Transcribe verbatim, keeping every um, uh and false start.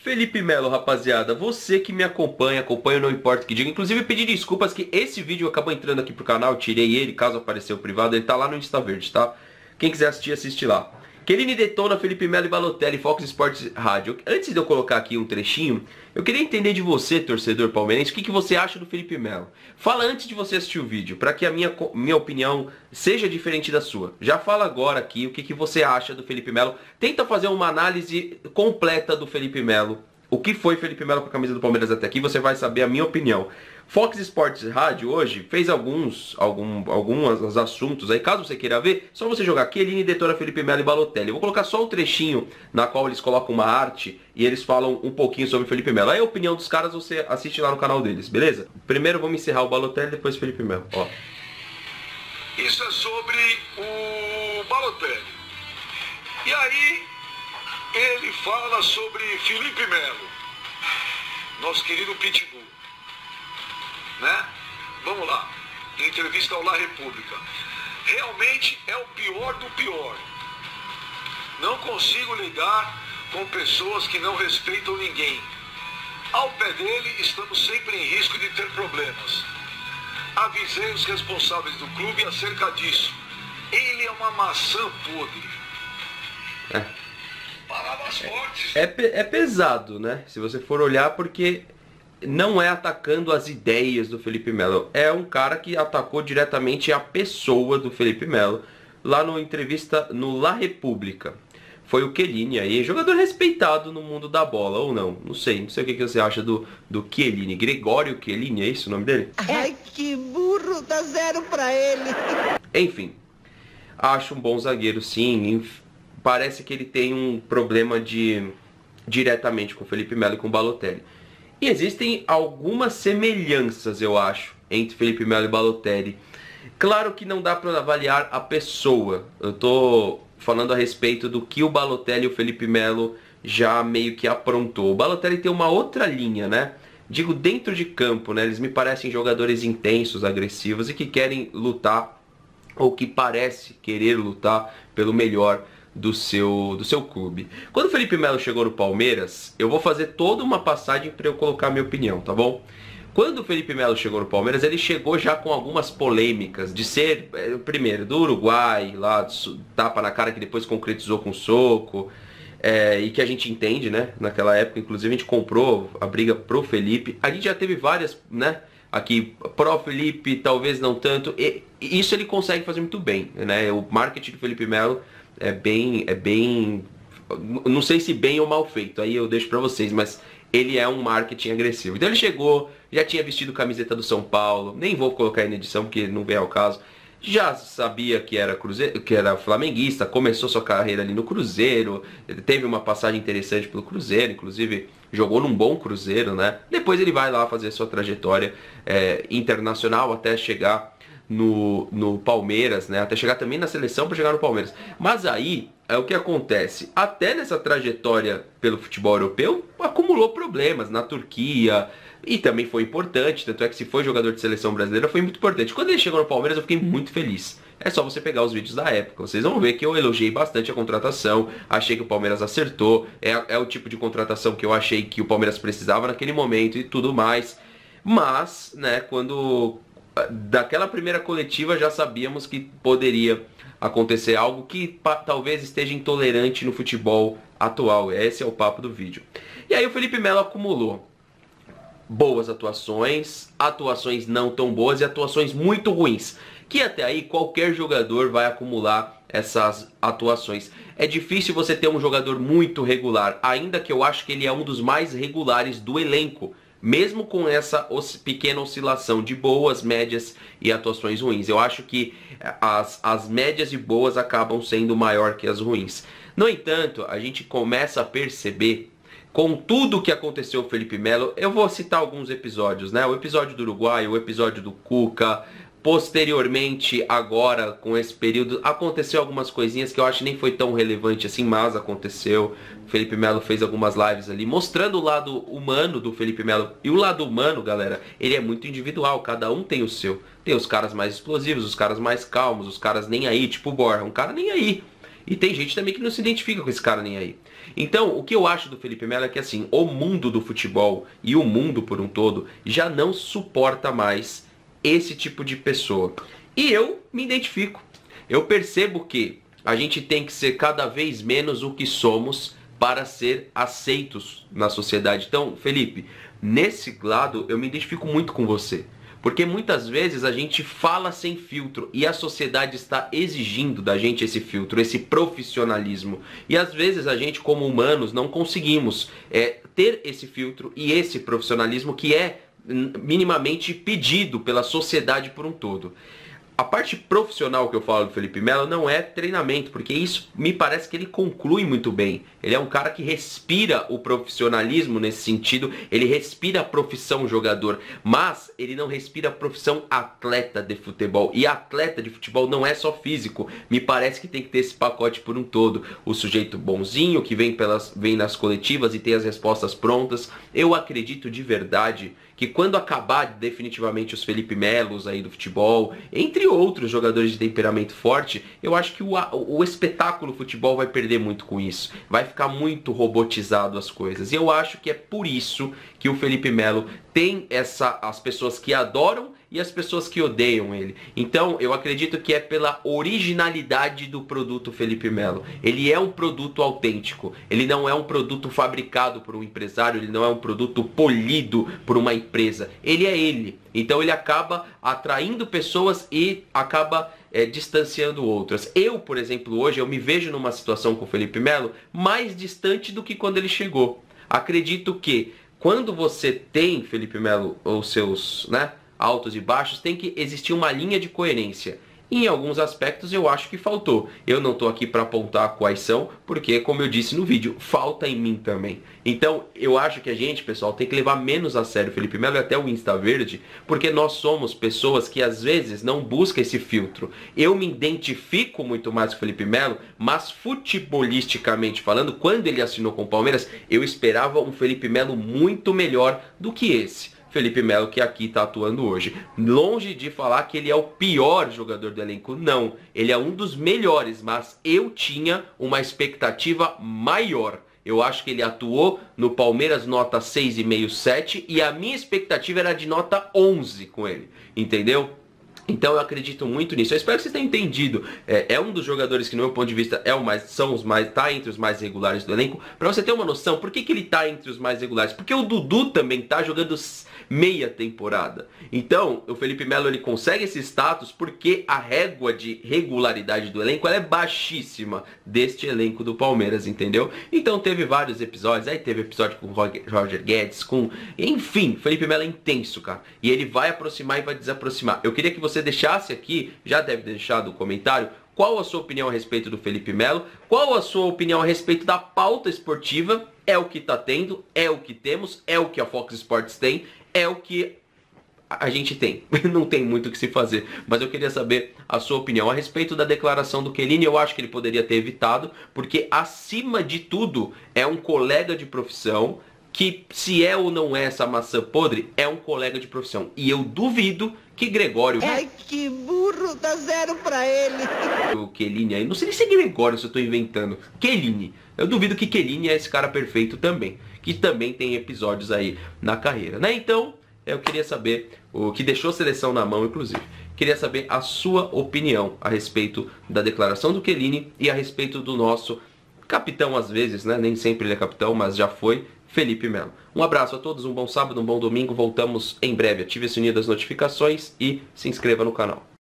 Felipe Melo, rapaziada, você que me acompanha, acompanha Não Importa o que diga. Inclusive pedir desculpas que esse vídeo acabou entrando aqui pro canal, tirei ele, caso apareceu privado, ele tá lá no Insta Verde, tá? Quem quiser assistir, assiste lá. Chiellini detona Felipe Melo e Balotelli, Fox Sports Rádio. Antes de eu colocar aqui um trechinho, eu queria entender de você, torcedor palmeirense, o que, que você acha do Felipe Melo. Fala antes de você assistir o vídeo, para que a minha, minha opinião seja diferente da sua. Já fala agora aqui o que, que você acha do Felipe Melo. Tenta fazer uma análise completa do Felipe Melo. O que foi Felipe Melo com a camisa do Palmeiras até aqui, você vai saber a minha opinião. Fox Sports Rádio hoje fez alguns, algum, alguns assuntos aí, caso você queira ver, só você jogar Chiellini detona Felipe Melo e Balotelli. Eu vou colocar só um trechinho na qual eles colocam uma arte e eles falam um pouquinho sobre Felipe Melo. Aí a opinião dos caras você assiste lá no canal deles, beleza? Primeiro vamos encerrar o Balotelli, depois Felipe Melo, ó. Isso é sobre o Balotelli. E aí ele fala sobre Felipe Melo, nosso querido Pitbull, né? Vamos lá, em entrevista ao La República. Realmente é o pior do pior. Não consigo lidar com pessoas que não respeitam ninguém. Ao pé dele estamos sempre em risco de ter problemas. Avisei os responsáveis do clube acerca disso. Ele é uma maçã podre. É. Palavras fortes. É, é pesado, né? Se você for olhar, porque não é atacando as ideias do Felipe Melo. É um cara que atacou diretamente a pessoa do Felipe Melo lá no entrevista no La República. Foi o Chiellini aí, jogador respeitado no mundo da bola, ou não? Não sei, não sei o que você acha do, do Chiellini. Gregório Chiellini, é isso o nome dele? Ai, que burro, dá zero pra ele. Enfim, acho um bom zagueiro, sim. Parece que ele tem um problema de diretamente com o Felipe Melo e com o Balotelli. E existem algumas semelhanças, eu acho, entre Felipe Melo e Balotelli. Claro que não dá para avaliar a pessoa. Eu tô falando a respeito do que o Balotelli e o Felipe Melo já meio que aprontou. O Balotelli tem uma outra linha, né? Digo, dentro de campo, né? Eles me parecem jogadores intensos, agressivos e que querem lutar, ou que parece querer lutar pelo melhor do seu, do seu clube. Quando o Felipe Melo chegou no Palmeiras, eu vou fazer toda uma passagem para eu colocar a minha opinião, tá bom? Quando o Felipe Melo chegou no Palmeiras, ele chegou já com algumas polêmicas de ser, primeiro, do Uruguai, lá, tapa na cara que depois concretizou com soco, é, e que a gente entende, né? Naquela época, inclusive, a gente comprou a briga pro Felipe. A gente já teve várias, né? Aqui, pró Felipe, talvez não tanto. E isso ele consegue fazer muito bem, né? O marketing do Felipe Melo é bem, é bem, não sei se bem ou mal feito, aí eu deixo pra vocês, mas ele é um marketing agressivo. Então ele chegou, já tinha vestido camiseta do São Paulo, nem vou colocar aí na edição porque não vem ao caso, já sabia que era, cruzeiro, que era flamenguista, começou sua carreira ali no Cruzeiro, teve uma passagem interessante pelo Cruzeiro, inclusive jogou num bom Cruzeiro, né? Depois ele vai lá fazer sua trajetória é, internacional até chegar No, no Palmeiras, né? Até chegar também na seleção para chegar no Palmeiras. Mas aí é o que acontece. Até nessa trajetória pelo futebol europeu, acumulou problemas na Turquia. E também foi importante. Tanto é que se foi jogador de seleção brasileira, foi muito importante. Quando ele chegou no Palmeiras, eu fiquei muito feliz. É só você pegar os vídeos da época. Vocês vão ver que eu elogiei bastante a contratação. Achei que o Palmeiras acertou. É, é o tipo de contratação que eu achei que o Palmeiras precisava naquele momento e tudo mais. Mas, né, quando daquela primeira coletiva já sabíamos que poderia acontecer algo que talvez esteja intolerante no futebol atual. Esse é o papo do vídeo. E aí o Felipe Melo acumulou boas atuações, atuações não tão boas e atuações muito ruins. Que até aí qualquer jogador vai acumular essas atuações. É difícil você ter um jogador muito regular, ainda que eu acho que ele é um dos mais regulares do elenco. Mesmo com essa pequena oscilação de boas, médias e atuações ruins. Eu acho que as, as médias e boas acabam sendo maior que as ruins. No entanto, a gente começa a perceber, com tudo que aconteceu com o Felipe Melo, eu vou citar alguns episódios, né? O episódio do Uruguai, o episódio do Cuca. Posteriormente, agora, com esse período, aconteceu algumas coisinhas que eu acho que nem foi tão relevante assim, mas aconteceu. O Felipe Melo fez algumas lives ali, mostrando o lado humano do Felipe Melo. E o lado humano, galera, ele é muito individual, cada um tem o seu. Tem os caras mais explosivos, os caras mais calmos, os caras nem aí, tipo o Borja, um cara nem aí. E tem gente também que não se identifica com esse cara nem aí. Então, o que eu acho do Felipe Melo é que assim, o mundo do futebol e o mundo por um todo já não suporta mais esse tipo de pessoa. E eu me identifico. Eu percebo que a gente tem que ser cada vez menos o que somos para ser aceitos na sociedade. Então, Felipe, nesse lado eu me identifico muito com você. Porque muitas vezes a gente fala sem filtro e a sociedade está exigindo da gente esse filtro, esse profissionalismo. E às vezes a gente, como humanos, não conseguimos é, ter esse filtro e esse profissionalismo que é minimamente pedido pela sociedade por um todo. A parte profissional que eu falo do Felipe Melo não é treinamento, porque isso me parece que ele conclui muito bem. Ele é um cara que respira o profissionalismo nesse sentido, ele respira a profissão jogador, mas ele não respira a profissão atleta de futebol. E atleta de futebol não é só físico, me parece que tem que ter esse pacote por um todo. O sujeito bonzinho que vem, pelas, vem nas coletivas e tem as respostas prontas. Eu acredito de verdade que quando acabar definitivamente os Felipe Melos aí do futebol, entre outros jogadores de temperamento forte, eu acho que o, o espetáculo futebol vai perder muito com isso. Vai ficar muito robotizado as coisas. E eu acho que é por isso que o Felipe Melo tem essa, as pessoas que adoram e as pessoas que odeiam ele. Então, eu acredito que é pela originalidade do produto Felipe Melo. Ele é um produto autêntico. Ele não é um produto fabricado por um empresário, ele não é um produto polido por uma empresa. Ele é ele. Então, ele acaba atraindo pessoas e acaba é, distanciando outras. Eu, por exemplo, hoje, eu me vejo numa situação com o Felipe Melo mais distante do que quando ele chegou. Acredito que quando você tem, Felipe Melo, os seus, né, altos e baixos, tem que existir uma linha de coerência. Em alguns aspectos eu acho que faltou. Eu não estou aqui para apontar quais são, porque, como eu disse no vídeo, falta em mim também. Então, eu acho que a gente, pessoal, tem que levar menos a sério o Felipe Melo e até o Insta Verde, porque nós somos pessoas que às vezes não buscam esse filtro. Eu me identifico muito mais com o Felipe Melo, mas futebolisticamente falando, quando ele assinou com o Palmeiras, eu esperava um Felipe Melo muito melhor do que esse Felipe Melo que aqui está atuando hoje. Longe de falar que ele é o pior jogador do elenco, não. Ele é um dos melhores, mas eu tinha uma expectativa maior. Eu acho que ele atuou no Palmeiras nota seis vírgula cinco, sete e a minha expectativa era de nota onze com ele, entendeu? Então eu acredito muito nisso. Eu espero que vocês tenham entendido. É, é um dos jogadores que, no meu ponto de vista, é o mais, são os mais, tá entre os mais regulares do elenco. Pra você ter uma noção, por que, que ele tá entre os mais regulares? Porque o Dudu também tá jogando meia temporada. Então, o Felipe Melo ele consegue esse status porque a régua de regularidade do elenco ela é baixíssima deste elenco do Palmeiras, entendeu? Então teve vários episódios. Aí teve episódio com o Roger Guedes, com... Enfim, Felipe Melo é intenso, cara. E ele vai aproximar e vai desaproximar. Eu queria que você Você deixasse aqui, já deve ter deixado o comentário, qual a sua opinião a respeito do Felipe Melo, qual a sua opinião a respeito da pauta esportiva, é o que tá tendo, é o que temos, é o que a Fox Sports tem, é o que a gente tem. Não tem muito o que se fazer, mas eu queria saber a sua opinião a respeito da declaração do Chiellini. Eu acho que ele poderia ter evitado, porque acima de tudo é um colega de profissão, que se é ou não é essa maçã podre, é um colega de profissão. E eu duvido que Gregório... Ai, que burro, dá zero pra ele. O Chiellini aí, não sei nem se é Gregório, se eu tô inventando. Chiellini. Eu duvido que Chiellini é esse cara perfeito também. Que também tem episódios aí na carreira, né? Então, eu queria saber, o que deixou a seleção na mão, inclusive. Queria saber a sua opinião a respeito da declaração do Chiellini e a respeito do nosso capitão, às vezes, né? Nem sempre ele é capitão, mas já foi, Felipe Melo. Um abraço a todos, um bom sábado, um bom domingo. Voltamos em breve. Ative o sininho das notificações e se inscreva no canal.